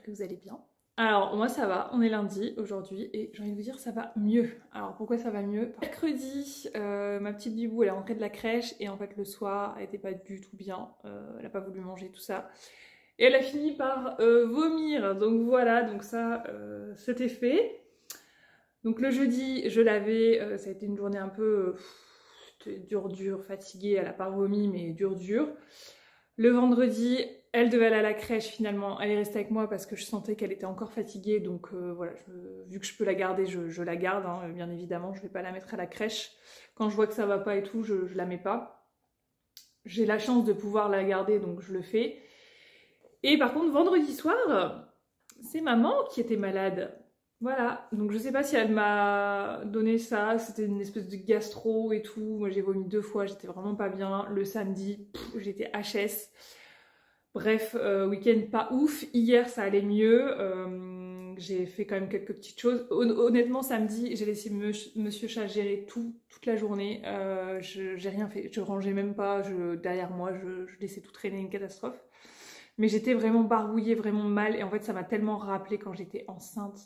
que vous allez bien. Alors moi ça va, on est lundi aujourd'hui et j'ai envie de vous dire ça va mieux. Alors pourquoi ça va mieux? Mercredi, ma petite bibou elle est rentrée de la crèche et en fait le soir elle était pas du tout bien, elle a pas voulu manger tout ça. Et elle a fini par vomir, donc voilà, donc ça c'était fait. Donc le jeudi je l'avais, ça a été une journée un peu dur, fatiguée, elle a pas vomi mais dur. Le vendredi, elle devait aller à la crèche finalement, elle est restée avec moi parce que je sentais qu'elle était encore fatiguée, donc voilà, vu que je peux la garder, je la garde, hein, bien évidemment, je vais pas la mettre à la crèche. Quand je vois que ça va pas et tout, je la mets pas. J'ai la chance de pouvoir la garder, donc je le fais. Et par contre, vendredi soir, c'est maman qui était malade. Voilà, donc je sais pas si elle m'a donné ça, c'était une espèce de gastro et tout. Moi j'ai vomi 2 fois, j'étais vraiment pas bien. Le samedi, j'étais HS. Bref, week-end pas ouf. Hier ça allait mieux. J'ai fait quand même quelques petites choses. Honnêtement, samedi, j'ai laissé Monsieur Chat gérer toute la journée. J'ai rien fait, je rangeais même pas derrière moi, je laissais tout traîner, une catastrophe. Mais j'étais vraiment barbouillée, vraiment mal. Et en fait, ça m'a tellement rappelé quand j'étais enceinte.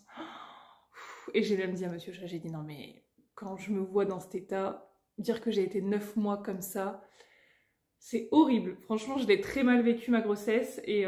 Et j'ai même dit à Monsieur Chat, j'ai dit non mais quand je me vois dans cet état, dire que j'ai été 9 mois comme ça, c'est horrible. Franchement, je l'ai très mal vécu ma grossesse. Et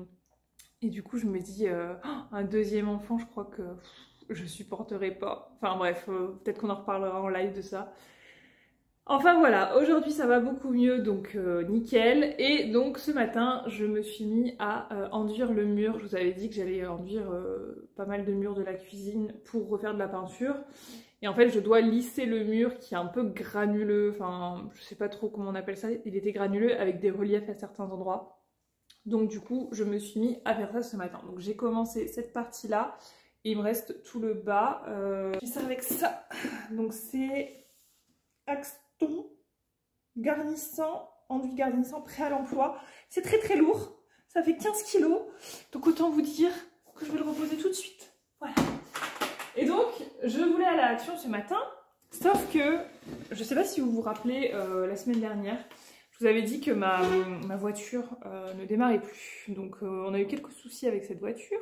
du coup, je me dis, un deuxième enfant, je crois que je supporterai pas. Enfin bref, peut-être qu'on en reparlera en live de ça. Enfin voilà, aujourd'hui ça va beaucoup mieux, donc nickel. Et donc ce matin, je me suis mis à enduire le mur. Je vous avais dit que j'allais enduire pas mal de murs de la cuisine pour refaire de la peinture. Et en fait, je dois lisser le mur qui est un peu granuleux. Enfin, je sais pas trop comment on appelle ça. Il était granuleux avec des reliefs à certains endroits. Donc du coup, je me suis mis à faire ça ce matin. Donc j'ai commencé cette partie-là. Et il me reste tout le bas. Je fais ça avec ça. Donc c'est Axton garnissant, enduit garnissant prêt à l'emploi. C'est très lourd. Ça fait 15 kilos. Donc autant vous dire que je vais le reposer tout de suite. Voilà. Et donc, je voulais aller à l'action ce matin. Sauf que, je sais pas si vous vous rappelez, la semaine dernière, je vous avais dit que ma voiture ne démarrait plus. Donc on a eu quelques soucis avec cette voiture.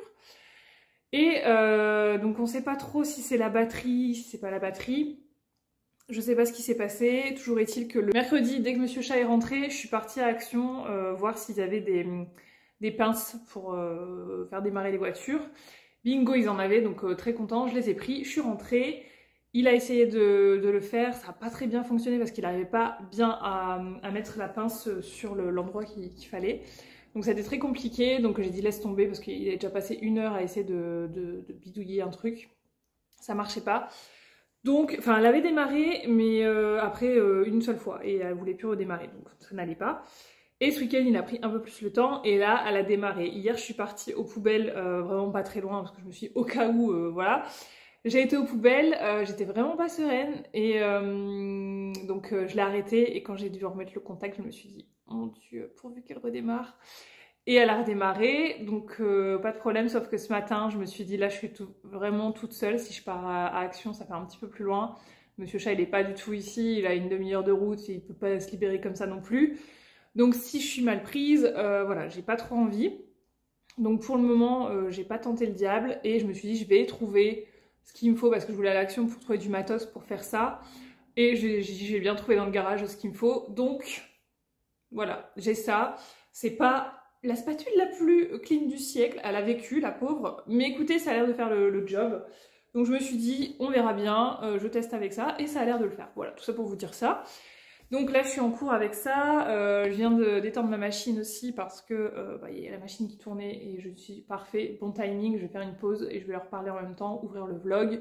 Et donc on sait pas trop si c'est la batterie, si c'est pas la batterie. Je sais pas ce qui s'est passé. Toujours est-il que le mercredi, dès que Monsieur Chat est rentré, je suis partie à Action voir s'ils avaient des pinces pour faire démarrer les voitures. Bingo, ils en avaient, donc très content. Je les ai pris, je suis rentrée. Il a essayé de le faire, ça n'a pas très bien fonctionné parce qu'il n'arrivait pas bien à mettre la pince sur l'endroit qu'il fallait. Donc ça a été très compliqué, donc j'ai dit laisse tomber parce qu'il a déjà passé 1 heure à essayer de bidouiller un truc. Ça marchait pas. Donc, enfin, elle avait démarré, mais après une seule fois, et elle voulait plus redémarrer, donc ça n'allait pas. Et ce week-end, il a pris un peu plus le temps, et là, elle a démarré. Hier, je suis partie aux poubelles, vraiment pas très loin, parce que je me suis dit, au cas où, voilà. J'ai été aux poubelles, j'étais vraiment pas sereine, et donc je l'ai arrêtée, et quand j'ai dû remettre le contact, je me suis dit, mon Dieu, pourvu qu'elle redémarre. Et elle a redémarré, donc pas de problème, sauf que ce matin, je me suis dit, là, je suis vraiment toute seule. Si je pars à Action, ça fait un petit peu plus loin. Monsieur Chat, il est pas du tout ici, il a une demi-heure de route, il peut pas se libérer comme ça non plus. Donc si je suis mal prise, voilà, j'ai pas trop envie. Donc pour le moment, j'ai pas tenté le diable, et je me suis dit, je vais trouver ce qu'il me faut, parce que je voulais aller à Action pour trouver du matos pour faire ça. Et j'ai bien trouvé dans le garage ce qu'il me faut. Donc voilà, j'ai ça. C'est pas la spatule la plus clean du siècle, elle a vécu, la pauvre, mais écoutez, ça a l'air de faire le job. Donc je me suis dit, on verra bien, je teste avec ça, et ça a l'air de le faire. Voilà, tout ça pour vous dire ça. Donc là, je suis en cours avec ça, je viens d'étendre ma machine aussi, parce que il y a la machine qui tournait, et je suis parfait, bon timing, je vais faire une pause, et je vais leur parler en même temps, ouvrir le vlog.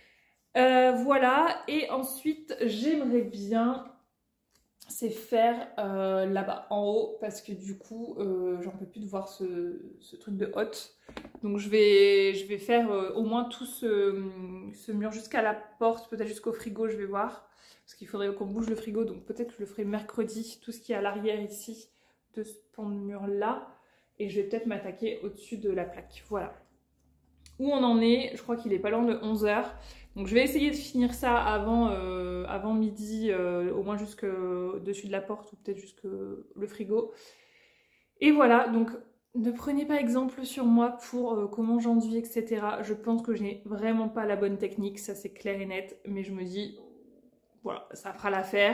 Voilà, et ensuite, j'aimerais bien... c'est faire là-bas en haut, parce que du coup j'en peux plus de voir ce truc de hotte. Donc je vais faire au moins tout ce mur jusqu'à la porte, peut-être jusqu'au frigo, je vais voir, parce qu'il faudrait qu'on bouge le frigo, donc peut-être que je le ferai mercredi, tout ce qui est à l'arrière ici de ce pan de mur là, et je vais peut-être m'attaquer au-dessus de la plaque. Voilà où on en est, je crois qu'il est pas loin de 11 h. Donc je vais essayer de finir ça avant midi, au moins jusque dessus de la porte, ou peut-être jusque le frigo. Et voilà, donc ne prenez pas exemple sur moi pour comment j'enduis, etc. Je pense que je n'ai vraiment pas la bonne technique, ça c'est clair et net, mais je me dis, voilà, ça fera l'affaire.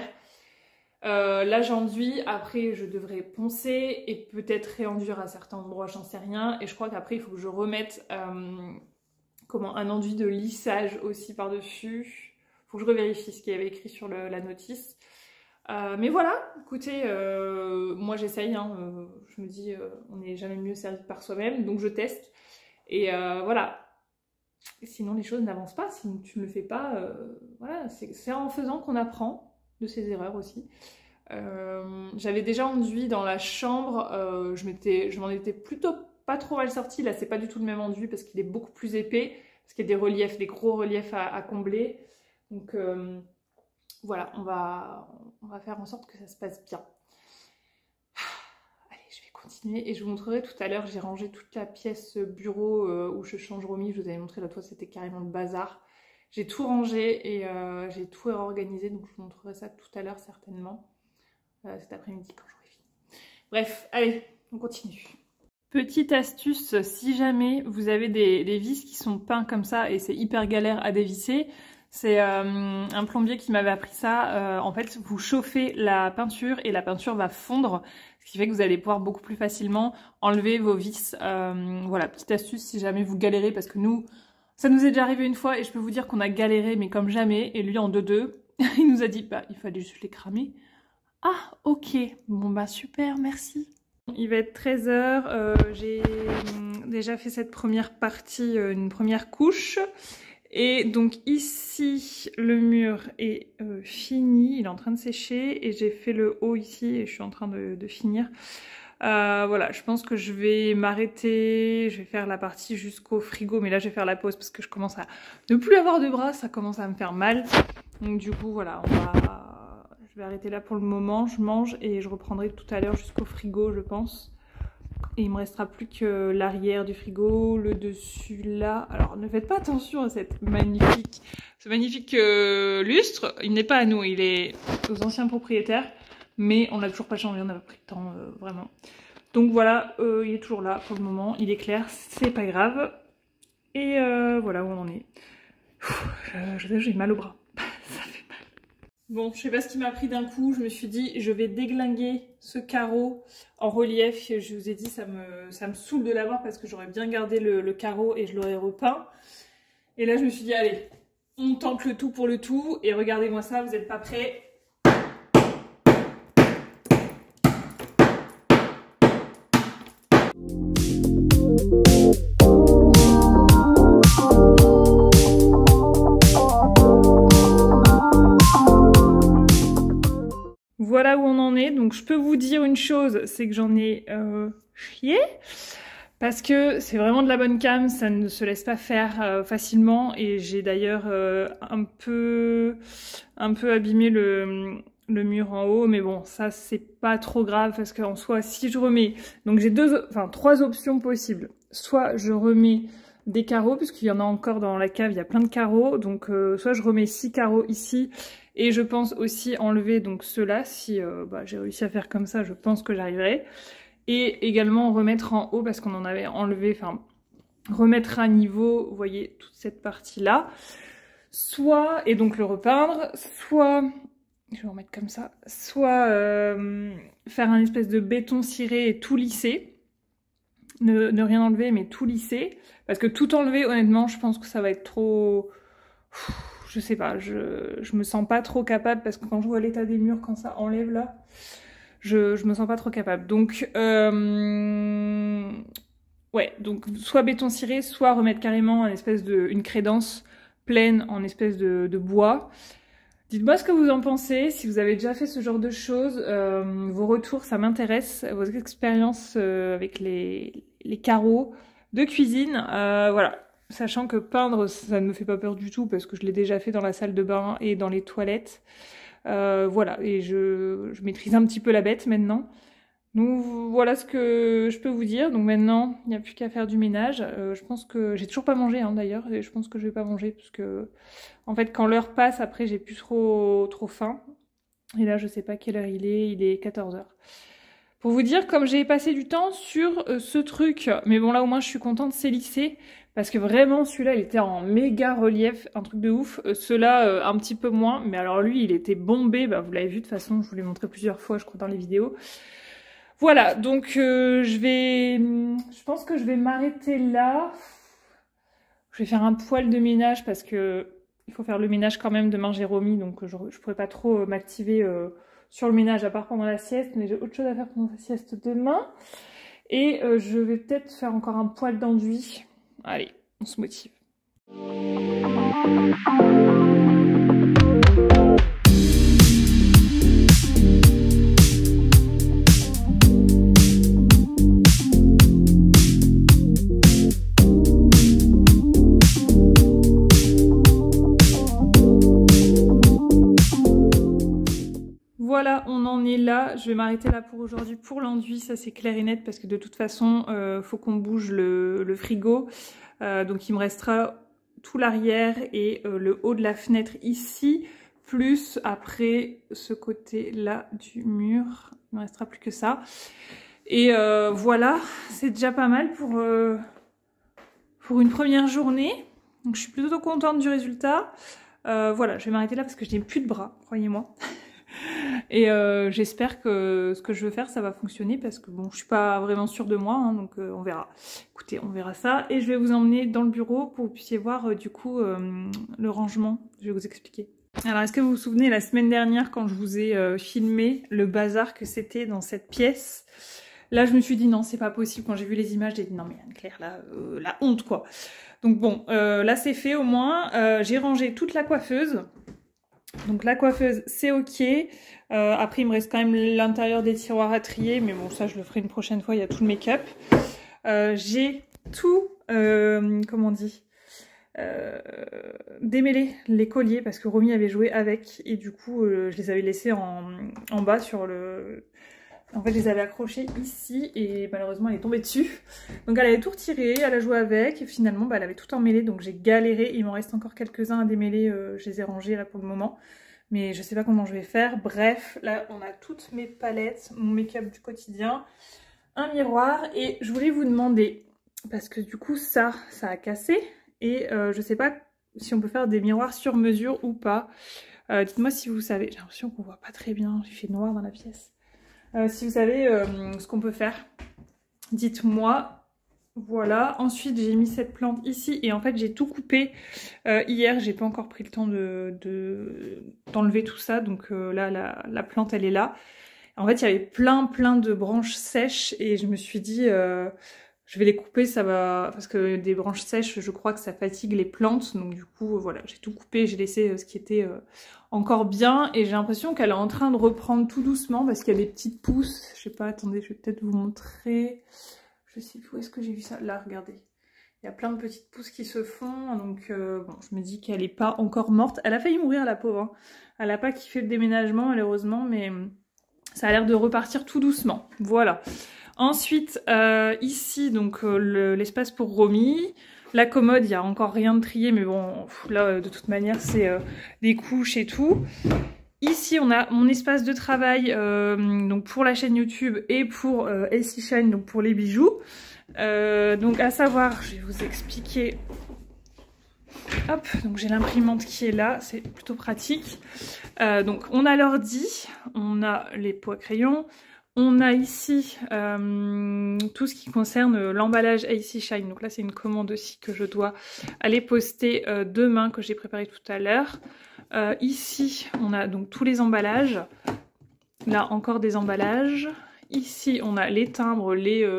Là j'enduis, après je devrais poncer et peut-être réenduire à certains endroits, j'en sais rien. Et je crois qu'après il faut que je remette un enduit de lissage aussi par-dessus. Faut que je revérifie ce qu'il y avait écrit sur la notice. Mais voilà, écoutez, moi j'essaye, hein, je me dis on n'est jamais mieux servi par soi-même, donc je teste. Et voilà, sinon les choses n'avancent pas, si tu ne le fais pas, voilà, c'est en faisant qu'on apprend de ses erreurs aussi. J'avais déjà enduit dans la chambre, je m'en étais plutôt pas trop mal sortie. Là c'est pas du tout le même enduit parce qu'il est beaucoup plus épais, parce qu'il y a des reliefs, des gros reliefs à combler. Donc voilà, on va faire en sorte que ça se passe bien. Allez, je vais continuer et je vous montrerai tout à l'heure. J'ai rangé toute la pièce bureau où je change remis. Je vous avais montré la toile, c'était carrément le bazar. J'ai tout rangé et j'ai tout réorganisé, donc je vous montrerai ça tout à l'heure certainement. Cet après-midi quand j'aurai fini. Bref, allez, on continue. Petite astuce, si jamais vous avez des vis qui sont peints comme ça et c'est hyper galère à dévisser, c'est un plombier qui m'avait appris ça. En fait, vous chauffez la peinture et la peinture va fondre, ce qui fait que vous allez pouvoir beaucoup plus facilement enlever vos vis. Voilà, petite astuce si jamais vous galérez, parce que nous, ça nous est déjà arrivé une fois et je peux vous dire qu'on a galéré, mais comme jamais. Et lui, en 2-2, il nous a dit, bah, il fallait juste les cramer. Ah, ok, bon bah super, merci. Il va être 13 h, j'ai déjà fait cette première partie, une première couche. Et donc ici, le mur est fini, il est en train de sécher et j'ai fait le haut ici et je suis en train de finir. Voilà, je pense que je vais m'arrêter, je vais faire la partie jusqu'au frigo, mais là je vais faire la pause parce que je commence à ne plus avoir de bras, ça commence à me faire mal. Donc du coup voilà, je vais arrêter là pour le moment, je mange et je reprendrai tout à l'heure jusqu'au frigo je pense. Et il me restera plus que l'arrière du frigo, le dessus là. Alors ne faites pas attention à ce magnifique lustre. Il n'est pas à nous, il est aux anciens propriétaires. Mais on l'a toujours pas changé, on n'a pas pris le temps vraiment. Donc voilà, il est toujours là pour le moment. Il est clair, c'est pas grave. Et voilà où on en est. J'ai mal au bras. Ça fait mal. Bon, je sais pas ce qui m'a pris d'un coup, je me suis dit je vais déglinguer ce carreau en relief. Je vous ai dit ça me saoule de l'avoir parce que j'aurais bien gardé le carreau et je l'aurais repeint. Et là je me suis dit allez, on tente le tout pour le tout et regardez-moi ça, vous n'êtes pas prêts. Voilà où on en est, donc je peux vous dire une chose, c'est que j'en ai chié, parce que c'est vraiment de la bonne cam, ça ne se laisse pas faire facilement, et j'ai d'ailleurs un peu abîmé le mur en haut, mais bon, ça c'est pas trop grave, parce qu'en soi, si je remets, donc j'ai trois options possibles, soit je remets des carreaux, puisqu'il y en a encore dans la cave, il y a plein de carreaux, donc soit je remets 6 carreaux ici, et je pense aussi enlever donc ceux-là, si j'ai réussi à faire comme ça, je pense que j'arriverai. Et également remettre en haut, parce qu'on en avait enlevé, enfin, remettre à niveau, vous voyez, toute cette partie-là. Soit, et donc le repeindre, soit, je vais remettre comme ça, soit faire un espèce de béton ciré et tout lisser. Ne rien enlever, mais tout lisser. Parce que tout enlever, honnêtement, je pense que ça va être trop... Je sais pas, je me sens pas trop capable parce que quand je vois l'état des murs, quand ça enlève là, je me sens pas trop capable. Donc, ouais, donc soit béton ciré, soit remettre carrément une crédence pleine en espèce de bois. Dites-moi ce que vous en pensez, si vous avez déjà fait ce genre de choses, vos retours, ça m'intéresse, vos expériences avec les carreaux de cuisine, voilà. Sachant que peindre, ça ne me fait pas peur du tout parce que je l'ai déjà fait dans la salle de bain et dans les toilettes. Voilà, et je maîtrise un petit peu la bête maintenant. Donc voilà ce que je peux vous dire. Donc maintenant, il n'y a plus qu'à faire du ménage. Je pense que j'ai toujours pas mangé hein, d'ailleurs, et je pense que je vais pas manger parce que en fait quand l'heure passe, après j'ai plus trop faim. Et là je sais pas quelle heure il est 14 h. Pour vous dire, comme j'ai passé du temps sur ce truc, mais bon là au moins je suis contente, c'est lissé, parce que vraiment celui-là il était en méga relief, un truc de ouf. Ceux-là un petit peu moins, mais alors lui il était bombé, bah, vous l'avez vu de toute façon, je vous l'ai montré plusieurs fois je crois dans les vidéos. Voilà, donc je pense que je vais m'arrêter là. Je vais faire un poil de ménage parce que il faut faire le ménage quand même, demain j'ai remis, donc je pourrais pas trop m'activer sur le ménage à part pendant la sieste, mais j'ai autre chose à faire pendant la sieste demain. Et je vais peut-être faire encore un poil d'enduit. Allez, on se motive. Voilà, on en est là. Je vais m'arrêter là pour aujourd'hui pour l'enduit, ça c'est clair et net parce que de toute façon, faut qu'on bouge le frigo. Donc il me restera tout l'arrière et le haut de la fenêtre ici, plus après ce côté-là du mur. Il ne me restera plus que ça. Et voilà, c'est déjà pas mal pour une première journée. Donc je suis plutôt contente du résultat. Voilà, je vais m'arrêter là parce que je n'ai plus de bras, croyez-moi. Et j'espère que ce que je veux faire ça va fonctionner parce que bon je suis pas vraiment sûre de moi hein, donc on verra. Écoutez, on verra ça et je vais vous emmener dans le bureau pour que vous puissiez voir du coup le rangement. Je vais vous expliquer. Alors est-ce que vous vous souvenez la semaine dernière quand je vous ai filmé le bazar que c'était dans cette pièce? Là je me suis dit non c'est pas possible, quand j'ai vu les images j'ai dit non mais Anne-Claire là la honte quoi. Donc bon là c'est fait au moins, j'ai rangé toute la coiffeuse. Donc la coiffeuse c'est ok, après il me reste quand même l'intérieur des tiroirs à trier, mais bon ça je le ferai une prochaine fois, il y a tout le make-up. J'ai tout, comment on dit, démêlé les colliers parce que Romy avait joué avec et du coup je les avais laissés en bas sur le... En fait je les avais accrochés ici et malheureusement elle est tombée dessus. Donc elle avait tout retiré, elle a joué avec et finalement bah, elle avait tout emmêlé donc j'ai galéré. Il m'en reste encore quelques-uns à démêler, je les ai rangés là pour le moment. Mais je sais pas comment je vais faire. Bref, là on a toutes mes palettes, mon make-up du quotidien, un miroir et je voulais vous demander, parce que du coup ça a cassé et je sais pas si on peut faire des miroirs sur mesure ou pas. Dites-moi si vous savez, j'ai l'impression qu'on voit pas très bien, il fait noir dans la pièce. Si vous savez ce qu'on peut faire, dites-moi. Voilà, ensuite j'ai mis cette plante ici et en fait j'ai tout coupé hier, j'ai pas encore pris le temps d'enlever tout ça, donc là la plante elle est là. En fait il y avait plein de branches sèches et je me suis dit je vais les couper, ça va, parce que des branches sèches je crois que ça fatigue les plantes, donc du coup voilà j'ai tout coupé, j'ai laissé ce qui était encore bien et j'ai l'impression qu'elle est en train de reprendre tout doucement parce qu'il y a des petites pousses, je sais pas, attendez je vais peut-être vous montrer. Je sais plus où est-ce que j'ai vu ça. Là, regardez. Il y a plein de petites pousses qui se font. Donc, bon, je me dis qu'elle n'est pas encore morte. Elle a failli mourir, la pauvre. Hein. Elle n'a pas kiffé le déménagement, malheureusement. Mais ça a l'air de repartir tout doucement. Voilà. Ensuite, ici, donc, l'espace pour Romy. La commode, il n'y a encore rien de trié. Mais bon, là, de toute manière, c'est des couches et tout. Ici, on a mon espace de travail donc pour la chaîne YouTube et pour AC Shine, donc pour les bijoux. Donc à savoir, je vais vous expliquer. Hop, donc j'ai l'imprimante qui est là, c'est plutôt pratique. Donc on a l'ordi, on a les pots à crayon, on a ici tout ce qui concerne l'emballage AC Shine. Donc là c'est une commande aussi que je dois aller poster demain, que j'ai préparé tout à l'heure. Ici on a donc tous les emballages, là encore des emballages, ici on a les timbres, les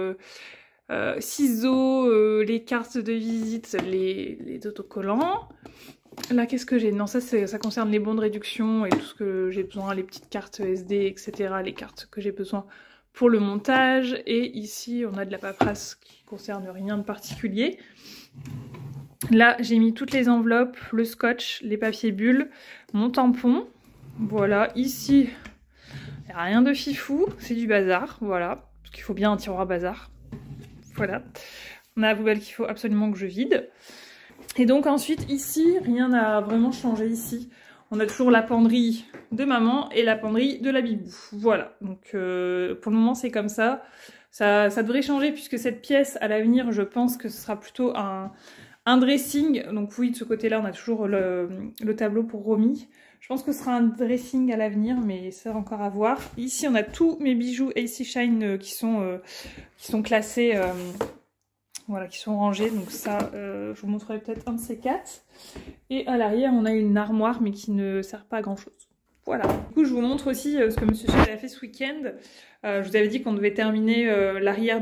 ciseaux, les cartes de visite, les autocollants. Là qu'est-ce que j'ai? Non ça concerne les bons de réduction et tout ce que j'ai besoin, les petites cartes SD etc, les cartes que j'ai besoin pour le montage. Et ici on a de la paperasse qui concerne rien de particulier. Là, j'ai mis toutes les enveloppes, le scotch, les papiers bulles, mon tampon. Voilà, ici, il n'y a rien de fifou, c'est du bazar, voilà. Parce qu'il faut bien un tiroir bazar. Voilà. On a la poubelle qu'il faut absolument que je vide. Et donc ensuite, ici, rien n'a vraiment changé ici. On a toujours la penderie de maman et la penderie de la bibou. Voilà, donc pour le moment c'est comme ça. Ça devrait changer puisque cette pièce, à l'avenir, je pense que ce sera plutôt un dressing. Donc oui, de ce côté-là, on a toujours le tableau pour Romy. Je pense que ce sera un dressing à l'avenir, mais ça va encore à voir. Ici, on a tous mes bijoux AC Shine qui sont classés, voilà, qui sont rangés. Donc ça, je vous montrerai peut-être un de ces quatre. Et à l'arrière, on a une armoire, mais qui ne sert pas à grand-chose. Voilà. Du coup, je vous montre aussi ce que Monsieur Chef a fait ce week-end. Je vous avais dit qu'on devait terminer l'arrière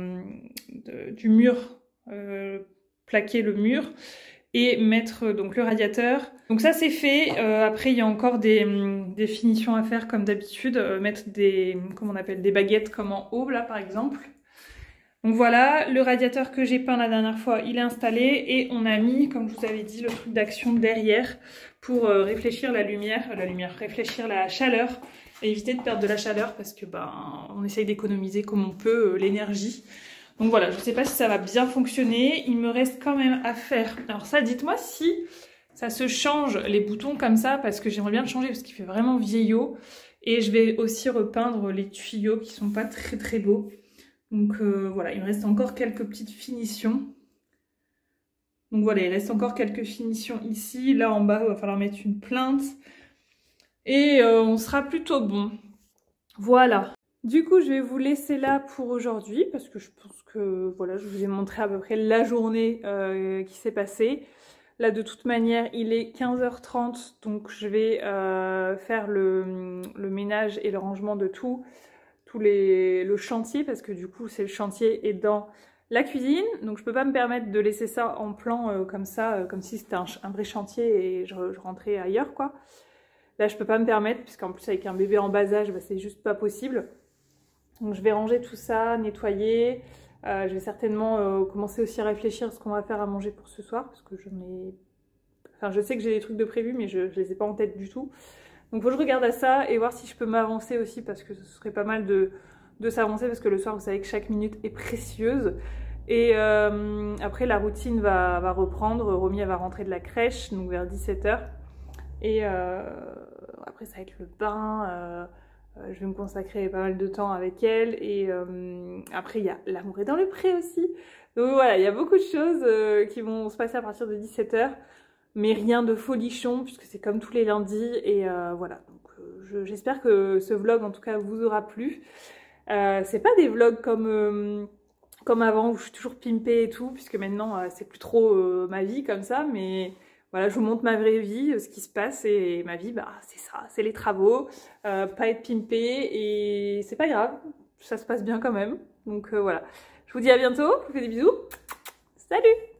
du mur, plaquer le mur et mettre donc le radiateur. Donc ça c'est fait. Après il y a encore des finitions à faire comme d'habitude. Mettre comment on appelle, des baguettes comme en haut là par exemple. Donc voilà, le radiateur que j'ai peint la dernière fois, il est installé et on a mis, comme je vous avais dit, le truc d'action derrière pour réfléchir réfléchir la chaleur et éviter de perdre de la chaleur parce que on essaye d'économiser comme on peut l'énergie. Donc voilà, je ne sais pas si ça va bien fonctionner, il me reste quand même à faire. Alors ça, dites-moi si ça se change les boutons comme ça parce que j'aimerais bien le changer parce qu'il fait vraiment vieillot. Et je vais aussi repeindre les tuyaux qui sont pas très très beaux. Donc voilà, il me reste encore quelques petites finitions. Donc voilà, il reste encore quelques finitions ici. Là en bas, il va falloir mettre une plinthe. Et on sera plutôt bon. Voilà. Du coup, je vais vous laisser là pour aujourd'hui parce que je pense que voilà, je vous ai montré à peu près la journée qui s'est passée. Là, de toute manière, il est 15h30, donc je vais faire le ménage et le rangement de tout le chantier parce que du coup, c'est le chantier est dans la cuisine. Donc, je peux pas me permettre de laisser ça en plan comme ça, comme si c'était un vrai chantier et je rentrais ailleurs, quoi. Là, je peux pas me permettre puisqu'en plus, avec un bébé en bas âge, c'est juste pas possible. Donc je vais ranger tout ça, nettoyer. Je vais certainement commencer aussi à réfléchir à ce qu'on va faire à manger pour ce soir. Parce que je sais que j'ai des trucs de prévu, mais je les ai pas en tête du tout. Donc faut que je regarde à ça et voir si je peux m'avancer aussi. Parce que ce serait pas mal de s'avancer. Parce que le soir, vous savez que chaque minute est précieuse. Et après, la routine va reprendre. Romy, elle va rentrer de la crèche, donc vers 17h. Et après, ça va être le bain. Je vais me consacrer pas mal de temps avec elle et après il y a l'amour est dans le pré aussi. Donc voilà, il y a beaucoup de choses qui vont se passer à partir de 17h, mais rien de folichon puisque c'est comme tous les lundis et voilà. Donc j'espère que ce vlog en tout cas vous aura plu. C'est pas des vlogs comme avant où je suis toujours pimpée et tout, puisque maintenant c'est plus trop ma vie comme ça, mais voilà, je vous montre ma vraie vie, ce qui se passe, et ma vie, c'est ça, c'est les travaux, pas être pimpée, et c'est pas grave, ça se passe bien quand même. Donc voilà, je vous dis à bientôt, je vous fais des bisous, salut!